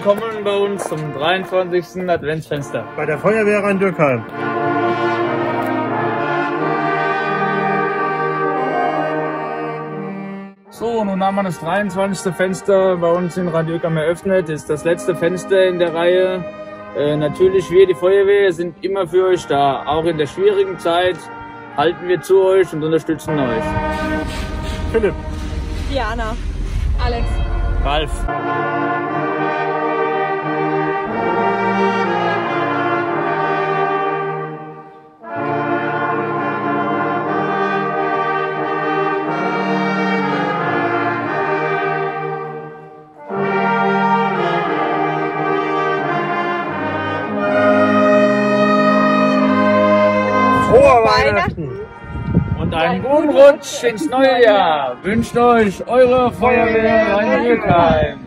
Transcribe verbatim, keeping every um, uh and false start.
willkommen bei uns zum dreiundzwanzigsten Adventsfenster. Bei der Feuerwehr Rhein-Dürkheim. So, nun haben wir das dreiundzwanzigste Fenster bei uns in Rhein-Dürkheim eröffnet. Das ist das letzte Fenster in der Reihe. Äh, natürlich, wir, die Feuerwehr, sind immer für euch da. Auch in der schwierigen Zeit halten wir zu euch und unterstützen euch. Philipp. Diana. Alex. Ralf. Frohe Weihnachten! Und einen guten Rutsch ins neue Jahr wünscht euch eure Feuerwehr Rhein-Dürkheim.